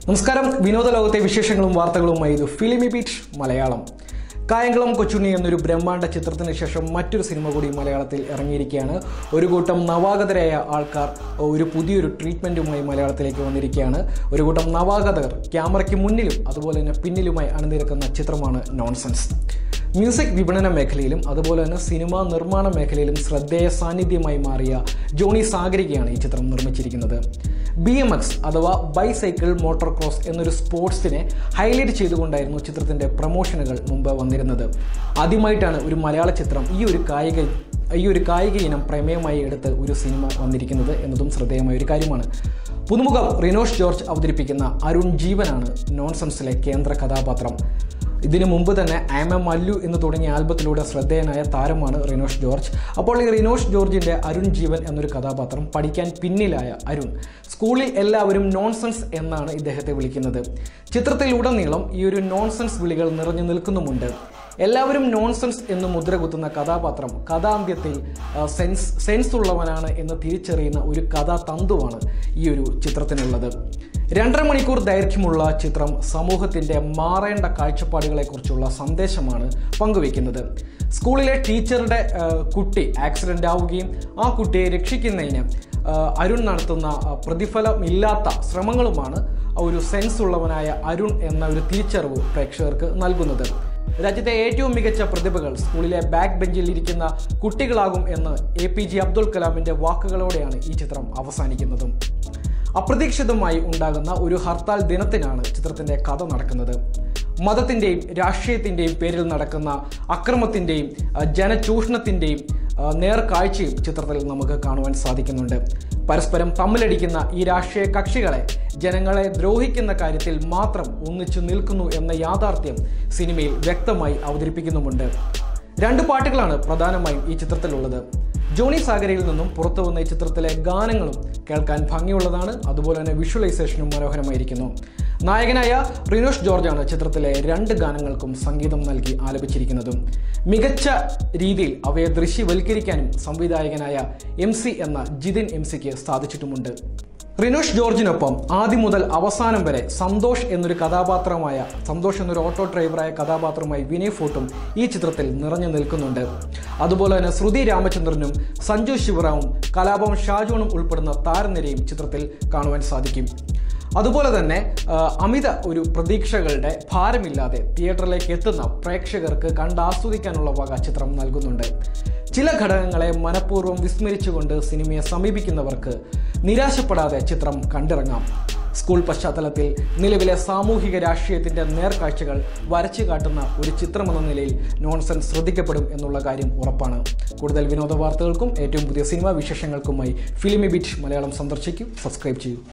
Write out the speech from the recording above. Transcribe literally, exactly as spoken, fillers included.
നമസ്കാരം. വിനോദ ലോകത്തെ വിശേഷങ്ങളും വാർത്തകളുമായി ഇത് ഫിലിമി ബീറ്റ് മലയാളം. കായംകുളം കൊച്ചുണ്ണി എന്നൊരു ബ്രഹ്മാണ്ഡ ചിത്രത്തിന് ശേഷം മറ്റൊരു സിനിമ കൂടി മലയാളത്തിൽ ഇറങ്ങിയിരിക്കുകയാണ്. ഒരു കൂട്ടം നവാഗതരായ ആൾക്കാർ ഒരു പുതിയൊരു ട്രീറ്റ്മെൻറ്റുമായി മലയാളത്തിലേക്ക് വന്നിരിക്കുകയാണ്. ഒരു കൂട്ടം നവാഗതർ ക്യാമറയ്ക്ക് മുന്നിലും അതുപോലെ തന്നെ പിന്നിലുമായി അണിനിരക്കുന്ന ചിത്രമാണ് നോൺസെൻസ്. മ്യൂസിക് വിപണന മേഖലയിലും അതുപോലെ തന്നെ സിനിമാ നിർമ്മാണ മേഖലയിലും ശ്രദ്ധേയ സാന്നിധ്യമായി മാറിയ ജോണി സാഗരികയാണ് ഈ ചിത്രം നിർമ്മിച്ചിരിക്കുന്നത്. ബി എം എക്സ് അഥവാ ബൈസൈക്കിൾ മോട്ടോർ ക്രോസ് എന്നൊരു സ്പോർട്സിനെ ഹൈലൈറ്റ് ചെയ്തുകൊണ്ടായിരുന്നു ചിത്രത്തിൻ്റെ പ്രൊമോഷനുകൾ മുമ്പ് വന്നിരുന്നത്. ആദ്യമായിട്ടാണ് ഒരു മലയാള ചിത്രം ഈ ഒരു കായിക ഈ ഒരു കായിക ഇനം പ്രമേയമായി എടുത്ത് ഒരു സിനിമ വന്നിരിക്കുന്നത് എന്നതും ശ്രദ്ധേയമായ ഒരു കാര്യമാണ്. പുതുമുഖം റിനോഷ് ജോർജ് അവതരിപ്പിക്കുന്ന അരുൺ ജീവനാണ് നോൺസെൻസിലെ കേന്ദ്ര കഥാപാത്രം. ഇതിനു മുമ്പ് തന്നെ ആം എ മല്ലു എന്ന് തുടങ്ങിയ ആൽബത്തിലൂടെ ശ്രദ്ധേയനായ താരമാണ് റിനോഷ് ജോർജ്. അപ്പോൾ ഈ റിനോഷ് ജോർജിൻ്റെ അരുൺ ജീവൻ എന്നൊരു കഥാപാത്രം പഠിക്കാൻ പിന്നിലായ അരുൺ. സ്കൂളിൽ എല്ലാവരും നോൺസെൻസ് എന്നാണ് ഇദ്ദേഹത്തെ വിളിക്കുന്നത്. ചിത്രത്തിലുടനീളം ഈ ഒരു നോൺസെൻസ് വിളികൾ നിറഞ്ഞു നിൽക്കുന്നുമുണ്ട്. എല്ലാവരും നോൺസെൻസ് എന്ന് മുദ്ര കുത്തുന്ന കഥാപാത്രം കഥാന്ത്യത്തിൽ സെൻസ് സെൻസ് ഉള്ളവനാണ് എന്ന് തിരിച്ചറിയുന്ന ഒരു കഥാതന്തുവാണ് ഈ ഒരു ചിത്രത്തിനുള്ളത്. രണ്ടര മണിക്കൂർ ദൈർഘ്യമുള്ള ചിത്രം സമൂഹത്തിൻ്റെ മാറേണ്ട കാഴ്ചപ്പാടുകളെക്കുറിച്ചുള്ള സന്ദേശമാണ് പങ്കുവയ്ക്കുന്നത്. സ്കൂളിലെ ടീച്ചറുടെ കുട്ടി ആക്സിഡൻ്റ് ആവുകയും ആ കുട്ടിയെ രക്ഷിക്കുന്നതിന് അരുൺ നടത്തുന്ന പ്രതിഫലമില്ലാത്ത ശ്രമങ്ങളുമാണ് ഒരു സെൻസ് ഉള്ളവനായ അരുൺ എന്ന ഒരു തിരിച്ചറിവ് പ്രേക്ഷകർക്ക് നൽകുന്നത്. രാജ്യത്തെ ഏറ്റവും മികച്ച പ്രതിഭകൾ സ്കൂളിലെ ബാക്ക് ബെഞ്ചിൽ ഇരിക്കുന്ന കുട്ടികളാകും എന്ന് എ പി ജെ അബ്ദുൽ കലാമിൻ്റെ വാക്കുകളോടെയാണ് ഈ ചിത്രം അവസാനിക്കുന്നതും. അപ്രതീക്ഷിതമായി ഉണ്ടാകുന്ന ഒരു ഹർത്താൽ ദിനത്തിനാണ് ചിത്രത്തിൻ്റെ കഥ നടക്കുന്നത്. മതത്തിൻ്റെയും രാഷ്ട്രീയത്തിൻ്റെയും പേരിൽ നടക്കുന്ന അക്രമത്തിൻ്റെയും ജനചൂഷണത്തിൻ്റെയും നേർക്കാഴ്ചയും ചിത്രത്തിൽ നമുക്ക് കാണുവാൻ സാധിക്കുന്നുണ്ട്. പരസ്പരം തമ്മിലടിക്കുന്ന ഈ രാഷ്ട്രീയ കക്ഷികളെ ജനങ്ങളെ ദ്രോഹിക്കുന്ന കാര്യത്തിൽ മാത്രം ഒന്നിച്ചു നിൽക്കുന്നു എന്ന യാഥാർത്ഥ്യം സിനിമയിൽ വ്യക്തമായി അവതരിപ്പിക്കുന്നുമുണ്ട്. രണ്ട് പാട്ടുകളാണ് പ്രധാനമായും ഈ ചിത്രത്തിലുള്ളത്. ജോണി സാഗരയിൽ നിന്നും പുറത്തു വന്ന ഈ ചിത്രത്തിലെ ഗാനങ്ങളും കേൾക്കാൻ ഭംഗിയുള്ളതാണ്. അതുപോലെ തന്നെ വിഷ്വലൈസേഷനും മനോഹരമായിരിക്കുന്നു. നായകനായ റിനോഷ് ജോർജാണ് ചിത്രത്തിലെ രണ്ട് ഗാനങ്ങൾക്കും സംഗീതം നൽകി ആലപിച്ചിരിക്കുന്നതും. മികച്ച രീതിയിൽ അവയെ ദൃശ്യവൽക്കരിക്കാനും സംവിധായകനായ എം സി എന്ന ജിതിൻ എം സിക്ക് സാധിച്ചിട്ടുമുണ്ട്. റിനോഷ് ജോർജിനൊപ്പം ആദ്യം മുതൽ അവസാനം വരെ സന്തോഷ് എന്നൊരു കഥാപാത്രമായ സന്തോഷ് എന്നൊരു ഓട്ടോ ഡ്രൈവറായ കഥാപാത്രമായി വിനയ് ഫോർട്ടും ഈ ചിത്രത്തിൽ നിറഞ്ഞു നിൽക്കുന്നുണ്ട്. അതുപോലെ തന്നെ ശ്രുതി രാമചന്ദ്രനും സഞ്ജു ശിവറാവും കലാഭവൻ ഷാജോണും ഉൾപ്പെടുന്ന താരനിരയും ചിത്രത്തിൽ കാണുവാൻ സാധിക്കും. അതുപോലെ തന്നെ അമിത ഒരു പ്രതീക്ഷകളുടെ ഭാരമില്ലാതെ തിയേറ്ററിലേക്ക് എത്തുന്ന പ്രേക്ഷകർക്ക് കണ്ടാസ്വദിക്കാനുള്ള വക ചിത്രം നൽകുന്നുണ്ട്. ചില ഘടകങ്ങളെ മനഃപൂർവ്വം വിസ്മരിച്ചുകൊണ്ട് സിനിമയെ സമീപിക്കുന്നവർക്ക് നിരാശപ്പെടാതെ ചിത്രം കണ്ടിറങ്ങാം. സ്കൂൾ പശ്ചാത്തലത്തിൽ നിലവിലെ സാമൂഹിക രാഷ്ട്രീയത്തിൻ്റെ നേർക്കാഴ്ചകൾ വരച്ചു കാട്ടുന്ന ഒരു ചിത്രമെന്ന നിലയിൽ നോൺസെൻസ് ശ്രദ്ധിക്കപ്പെടും എന്നുള്ള കാര്യം ഉറപ്പാണ്. കൂടുതൽ വിനോദ വാർത്തകൾക്കും ഏറ്റവും പുതിയ സിനിമാ വിശേഷങ്ങൾക്കുമായി ഫിലിമി ബീറ്റ് മലയാളം സന്ദർശിക്കൂ, സബ്സ്ക്രൈബ് ചെയ്യൂ.